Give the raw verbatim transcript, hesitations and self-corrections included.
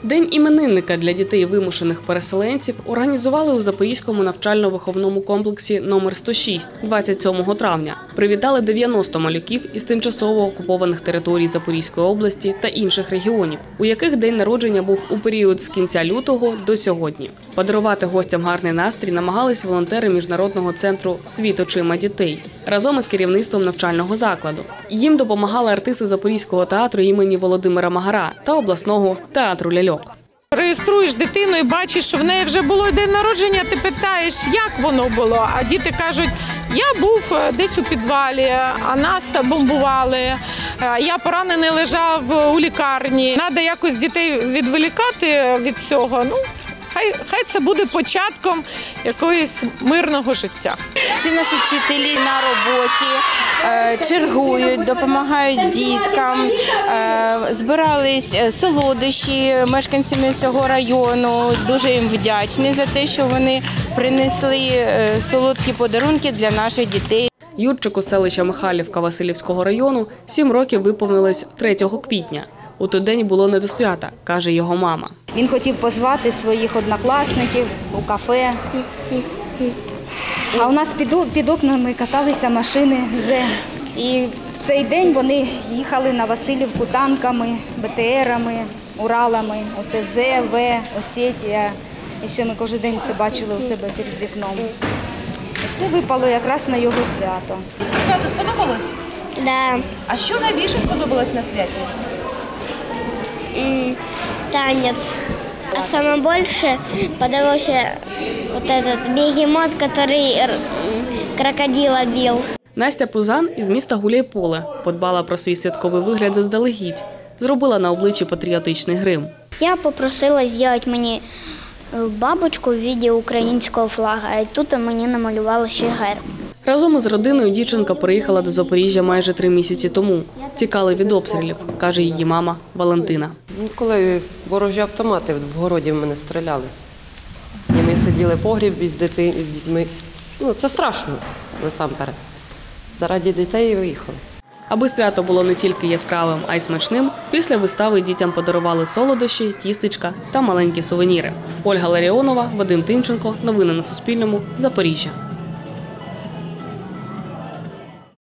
День іменинника для дітей вимушених переселенців організували у Запорізькому навчально-виховному комплексі номер сто шість двадцять сьомого травня. Привітали дев'яносто малюків із тимчасово окупованих територій Запорізької області та інших регіонів, у яких день народження був у період з кінця лютого до сьогодні. Подарувати гостям гарний настрій намагались волонтери Міжнародного центру «Світ очима дітей» разом із керівництвом навчального закладу. Їм допомагали артисти Запорізького театру імені Володимира Магара та обласного театру ляльок. Реєструєш дитину і бачиш, що в неї вже було день народження, ти питаєш, як воно було, а діти кажуть, я був десь у підвалі, а нас бомбували, я поранений лежав у лікарні. Треба якось дітей відволікати від цього. Ну, Хай, хай це буде початком якогось мирного життя. Всі наші вчителі на роботі, чергують, допомагають діткам, збирались солодощі мешканцями всього району. Дуже їм вдячні за те, що вони принесли солодкі подарунки для наших дітей. Юрчику селища Михайлівка Василівського району сім років виповнилось третього квітня. У той день було не до свята, каже його мама. Він хотів позвати своїх однокласників у кафе. А у нас під окнами каталися машини «Зе». І в цей день вони їхали на Василівку танками, Б Т Ерами, Уралами. Оце «Зе», «В», «Осетія». І все, ми кожен день це бачили у себе перед вікном. Це випало якраз на його свято. Свято сподобалось? Так. Да. А що найбільше сподобалось на святі? Танец. А самое больше подобался вот этот бегемот, который крокодила бил. Настя Пузан із міста Гуляйполе подбала про свій святковий вигляд заздалегідь. Зробила на обличчі патріотичний грим. Я попросила зробити мені бабочку в виді українського флага, і тут мені намалювали ще герб. Разом із родиною дівчинка приїхала до Запоріжжя майже три місяці тому. Тікали від обстрілів, каже її мама Валентина. Коли ворожі автомати в городі в мене стріляли. І ми сиділи в погрібі з дітьми. Ну, це страшно, насамперед. Заради дітей виїхали. Аби свято було не тільки яскравим, а й смачним, після вистави дітям подарували солодощі, тістечка та маленькі сувеніри. Ольга Ларіонова, Вадим Тимченко. Новини на Суспільному. Запоріжжя.